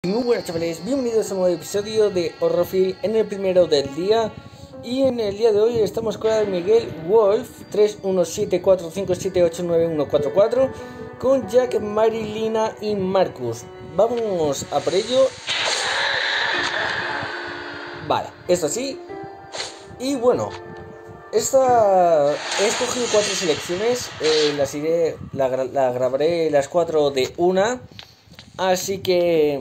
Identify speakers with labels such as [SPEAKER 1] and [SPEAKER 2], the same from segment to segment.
[SPEAKER 1] Muy buenas chavales, bienvenidos a un nuevo episodio de Horrorfield, en el primero del día. Y en el día de hoy estamos con el Miguel Wolf 31745789144 con Jack, Marilina y Marcus. Vamos a por ello. Vale, esto sí. Y bueno, he escogido 4 selecciones, las grabaré las 4 de una. Así que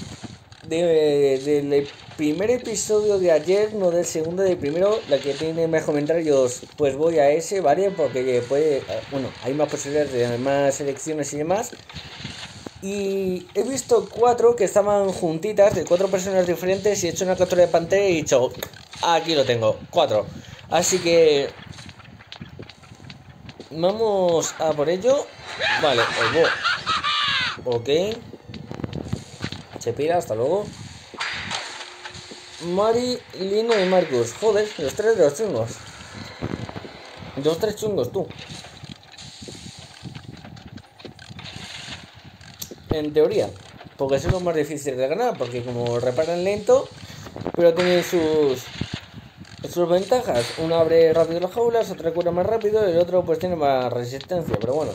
[SPEAKER 1] del primer episodio de ayer, no del segundo, del primero, la que tiene más comentarios, pues voy a ese, ¿vale? Porque puede, bueno, hay más posibilidades de más selecciones y demás. Y he visto 4 que estaban juntitas, de 4 personas diferentes, y he hecho una captura de pantalla y he dicho, aquí lo tengo, 4. Así que vamos a por ello. Vale, ok. Se pira, hasta luego. Mari, Lino y Marcus. Joder, los 3 de los chungos. Los 3 chungos, tú. En teoría. Porque son los más difíciles de ganar. Porque como reparan lento, pero tienen sus ventajas. Uno abre rápido las jaulas, otro cura más rápido y el otro pues tiene más resistencia. Pero bueno.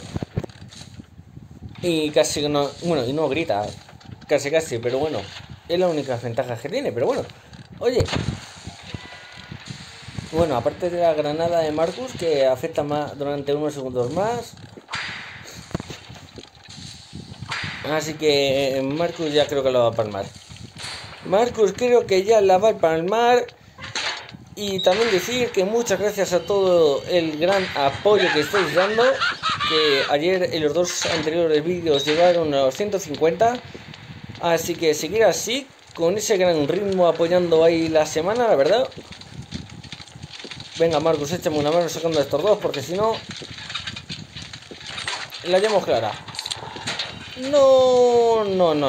[SPEAKER 1] Y casi no... Bueno, y no grita. Casi, pero bueno. Es la única ventaja que tiene, pero bueno. Oye. Bueno, aparte de la granada de Marcus, que afecta más durante unos segundos más. Así que Marcus ya creo que lo va a palmar. Marcus creo que ya la va a palmar. Y también decir que muchas gracias a todo el gran apoyo que estáis dando. Que ayer en los 2 anteriores vídeos llegaron a los 150. Así que seguir así, con ese gran ritmo, apoyando ahí la semana, la verdad. Venga, Marcus, échame una mano sacando a estos dos, porque si no la llevamos clara. No.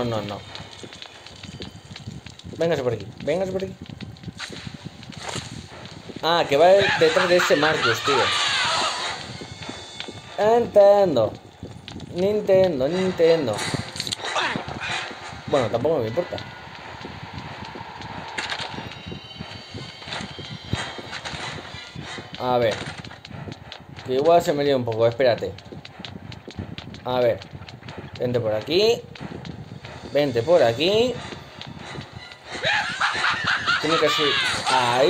[SPEAKER 1] Véngase por aquí, Ah, que va detrás de ese Marcus, tío. Nintendo. Bueno, tampoco me importa. A ver. Que igual se me lía un poco, espérate. A ver. Vente por aquí. Tiene que ser ahí.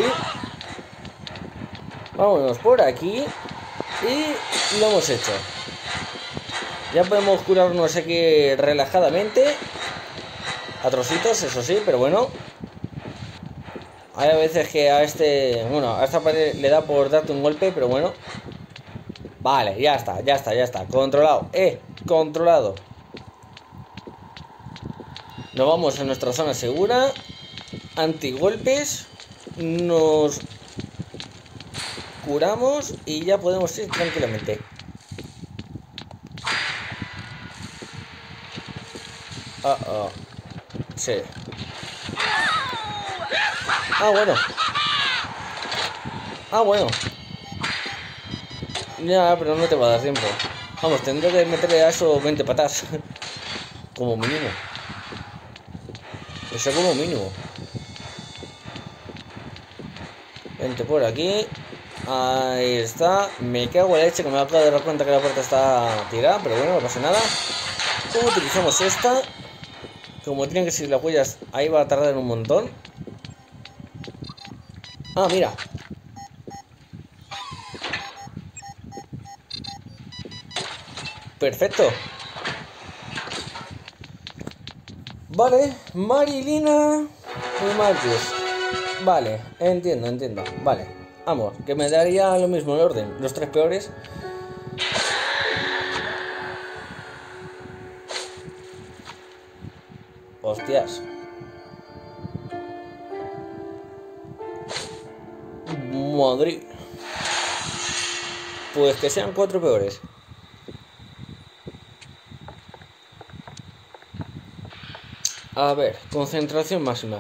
[SPEAKER 1] Vámonos por aquí. Y lo hemos hecho. Ya podemos curarnos aquí relajadamente. A trocitos, eso sí, pero bueno. Hay a veces que a esta pared le da por darte un golpe, pero bueno. Vale, ya está. Controlado, controlado. Nos vamos a nuestra zona segura. Antigolpes. Nos curamos y ya podemos ir tranquilamente. Sí. Bueno. Ya, pero no te va a dar tiempo. Vamos, tendré que meterle a eso 20 patas. Como mínimo. Eso como mínimo. Vente por aquí. Ahí está. Me cago en la leche que me acabo de dar cuenta que la puerta está tirada. Pero bueno, no pasa nada. ¿Cómo utilizamos esta? Como tienen que ser las huellas, ahí va a tardar un montón. Ah, mira. Perfecto. Vale, Marilina y Marcus. Vale, entiendo. Vale, vamos, que me daría lo mismo el orden. Los 3 peores. Hostias. Madrid. Pues que sean 4 peores. A ver, concentración máxima.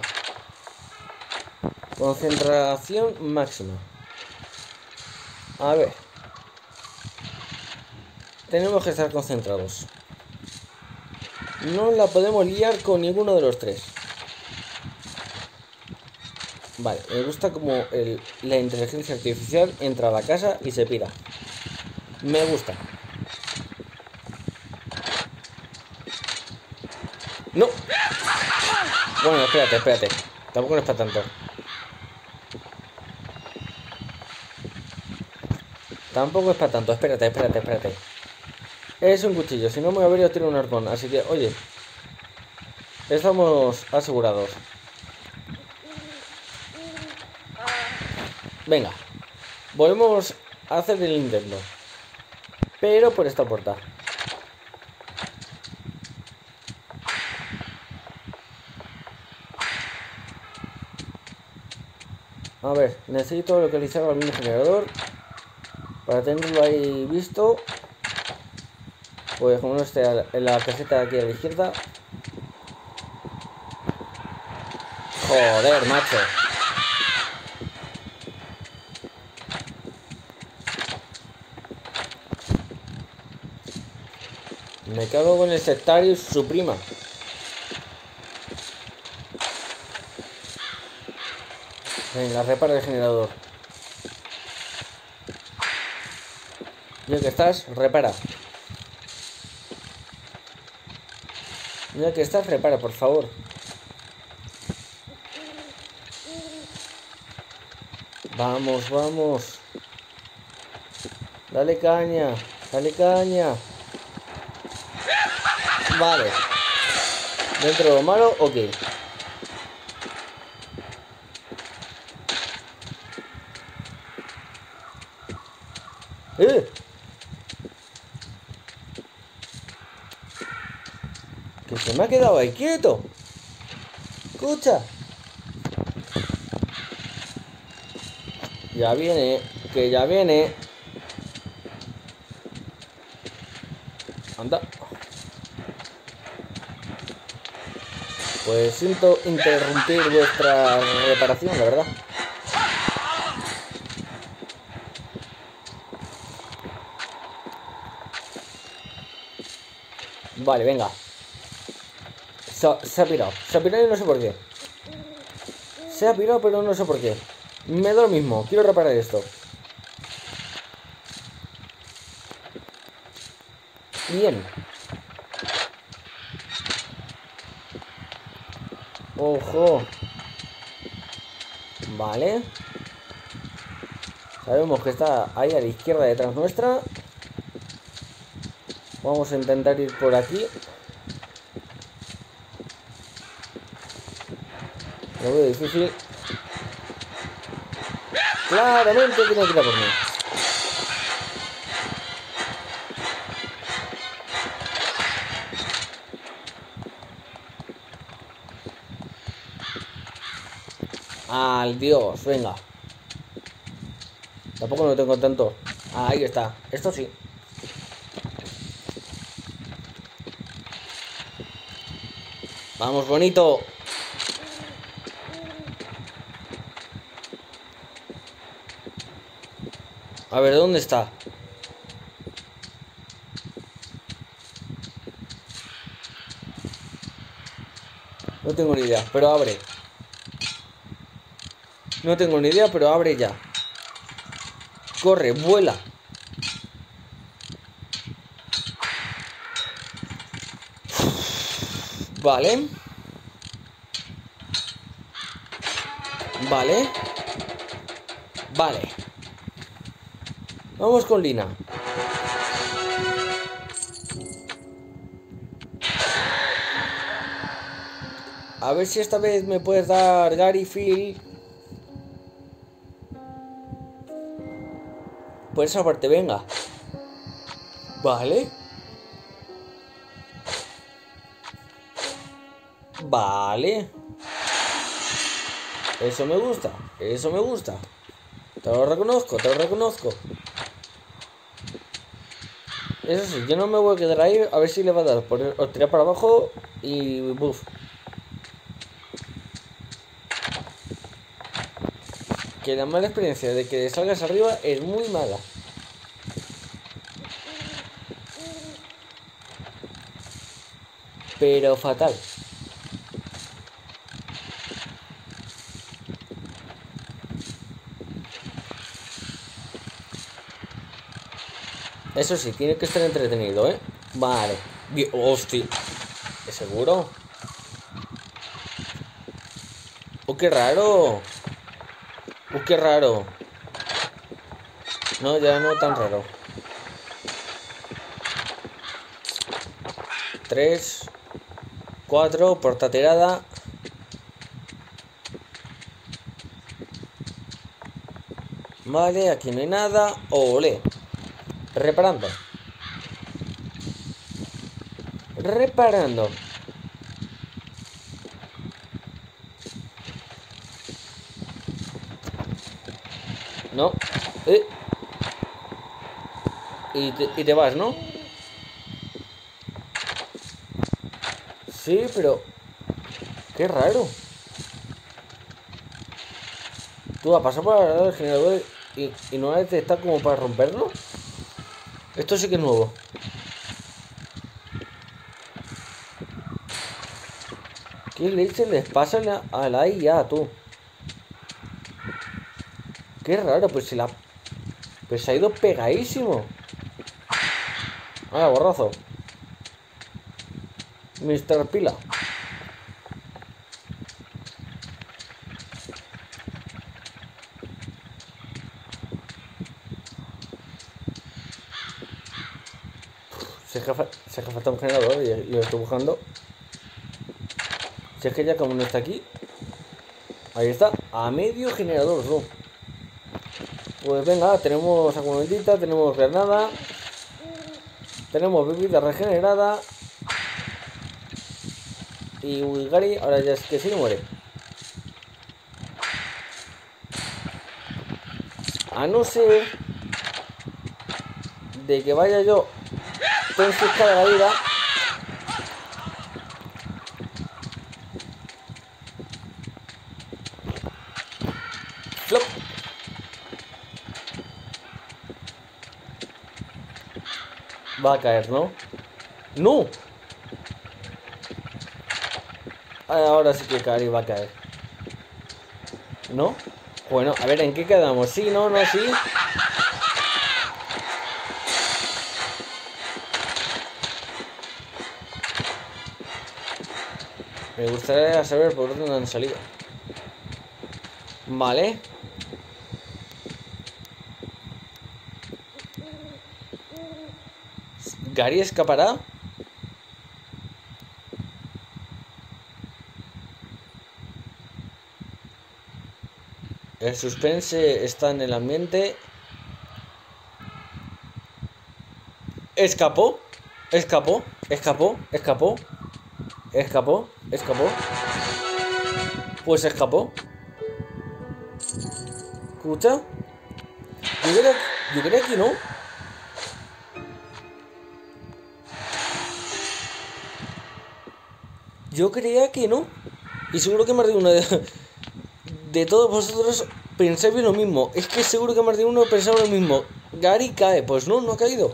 [SPEAKER 1] A ver. Tenemos que estar concentrados. No la podemos liar con ninguno de los tres. Vale, me gusta como la inteligencia artificial entra a la casa y se pira. Me gusta. ¡No! Bueno, espérate. Tampoco no es para tanto. Tampoco es para tanto. Espérate. Es un cuchillo. Si no me habría tirado un arpón. Así que, oye. Estamos asegurados. Venga. Volvemos a hacer el intento. Pero por esta puerta. A ver, necesito localizar al mismo generador para tenerlo ahí visto. Pues como no esté en la caseta de aquí a la izquierda. Joder, macho. Me cago con el sectario y su prima. Venga, repara el generador. Ya que estás, repara. Ya que estás, repara, por favor. Vamos. Dale caña. Vale. ¿Dentro de lo malo o qué? Que se me ha quedado ahí quieto. Escucha. Ya viene. Que ya viene. Anda. Pues siento interrumpir vuestra reparación, la verdad. Vale, venga. Se ha pirado y no sé por qué. Se ha pirado pero no sé por qué. Me da lo mismo, quiero reparar esto. Bien. Ojo. Vale. Sabemos que está ahí a la izquierda detrás nuestra. Vamos a intentar ir por aquí. Lo veo difícil. Claramente tiene que ir a por mí. Al Dios, venga. Tampoco lo tengo tanto. Ahí está. Esto sí. Vamos, bonito. A ver, ¿dónde está? No tengo ni idea, pero abre. No tengo ni idea, pero abre ya. Corre, vuela. Vale. Vale. Vamos con Lina. A ver si esta vez me puedes dar Gary Phil. Por esa parte, venga. Vale. Eso me gusta. Te lo reconozco. Eso sí, yo no me voy a quedar ahí. A ver si le va a dar por o tirar para abajo. Y buff. Que la mala experiencia de que salgas arriba es muy mala. pero fatal. Eso sí, tiene que estar entretenido, ¿eh? Vale. Hostia. ¿Es seguro? ¡Oh, qué raro! ¡Oh, qué raro! No, ya no tan raro. 3, 4, portatirada. Vale, aquí no hay nada. Ole. Reparando. Reparando. No. Y te vas, ¿no? Sí, pero... Qué raro. Tú has pasado por el generador y no está como para romperlo. Esto sí que es nuevo. ¿Qué leche les pasa a la IA, tú? Qué raro, pues pues se ha ido pegadísimo. Ah, borrazo. Mr. Pila. Se hace falta un generador y lo estoy buscando. Si es que ya como no está aquí. Ahí está. A medio generador, ¿no? Pues venga, tenemos aguamentita, tenemos granada. Tenemos bebida regenerada. Y Gary ahora ya es que sí muere. A no ser de que vaya yo pensar de la vida. Flop. Va a caer, ¿no? ¡No! Ahora sí que Gary va a caer. ¿No? Bueno, a ver, ¿en qué quedamos? ¿Sí, no, no, sí? Me gustaría saber por dónde han salido. Vale. ¿Gary escapará? El suspense está en el ambiente. Escapó. Escapó. Escapó. Escapó. Escapó. Escapó. Pues escapó. ¿Escucha? Yo creía que no. Yo creía que no. Y seguro que más de uno de todos vosotros pensáis lo mismo. Es que seguro que más de uno pensaba lo mismo. Gary cae. Pues no, no ha caído.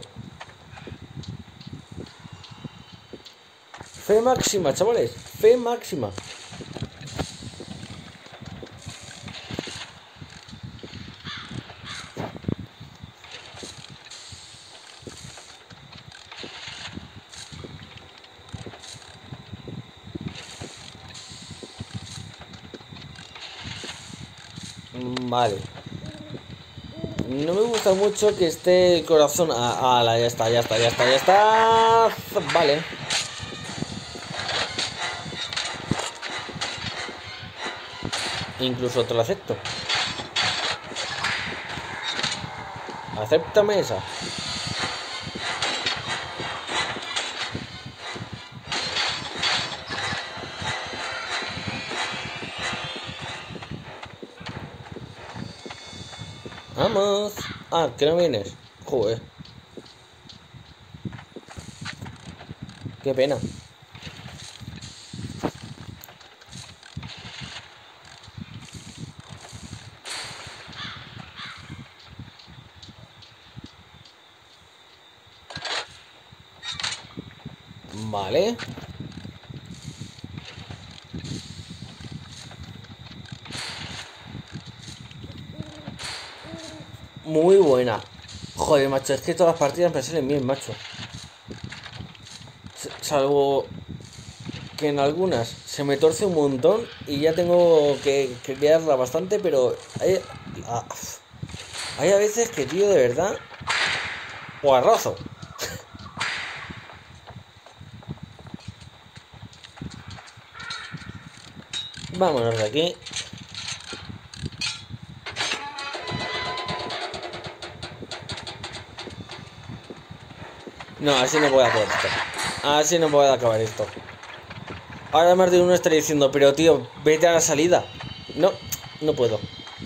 [SPEAKER 1] Fe máxima, chavales. Fe máxima. Vale. No me gusta mucho que esté el corazón. Ya está, ya está, ya está, ya está. Vale. Incluso te lo acepto. Acéptame esa. Vamos. Ah, que no vienes. Joder. Qué pena. Vale. Muy buena. Joder, macho, es que todas las partidas me salen bien, macho. Salvo que en algunas se me torce un montón y ya tengo que crearla bastante, pero hay a veces que, tío, de verdad, o arrozo. Vámonos de aquí. No, así no puedo hacer esto. Así no puedo acabar esto. Ahora más de uno estaría diciendo, pero tío, vete a la salida. No, no puedo.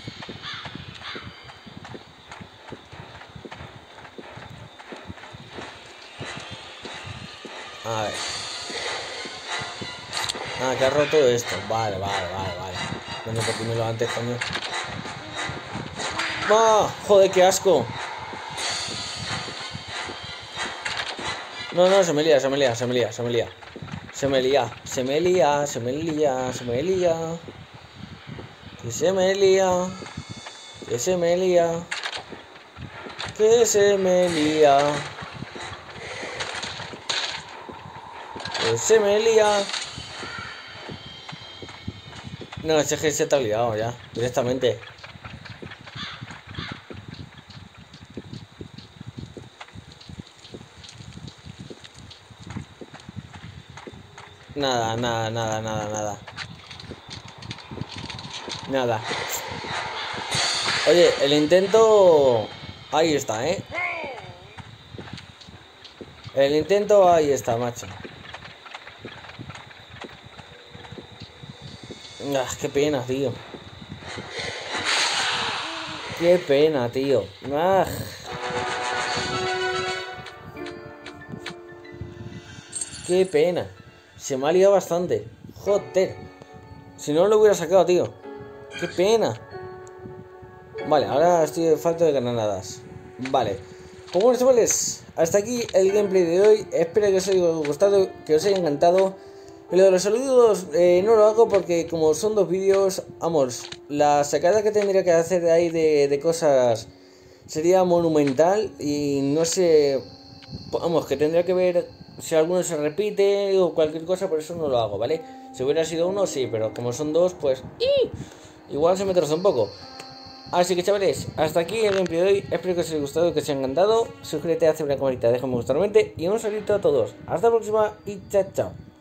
[SPEAKER 1] A ver. Ah, que ha roto esto. Vale. Coño, ¿por qué me lo antes, coño? ¡Ah! ¡Joder, qué asco! No, se me lía. Que se me lía. No, ese que se te ha liado ya, directamente. Nada. Oye, el intento... Ahí está, ¿eh? El intento ahí está, macho. Qué pena, tío. Qué pena, tío. Qué pena. Se me ha liado bastante. Joder. Si no lo hubiera sacado, tío. Qué pena. Vale, ahora estoy de falta de granadas. Vale. Pues bueno, chavales, hasta aquí el gameplay de hoy. Espero que os haya gustado, que os haya encantado. Lo de los saludos no lo hago porque como son dos vídeos, vamos, la sacada que tendría que hacer de ahí de cosas sería monumental y no sé, vamos, que tendría que ver si alguno se repite o cualquier cosa, por eso no lo hago, ¿vale? Si hubiera sido uno, sí, pero como son dos, pues igual se me troza un poco. Así que chavales, hasta aquí el gameplay de hoy. Espero que os haya gustado, que os haya encantado. Suscríbete, hazme una camarita, déjame gustar mente y un saludito a todos. Hasta la próxima y chao.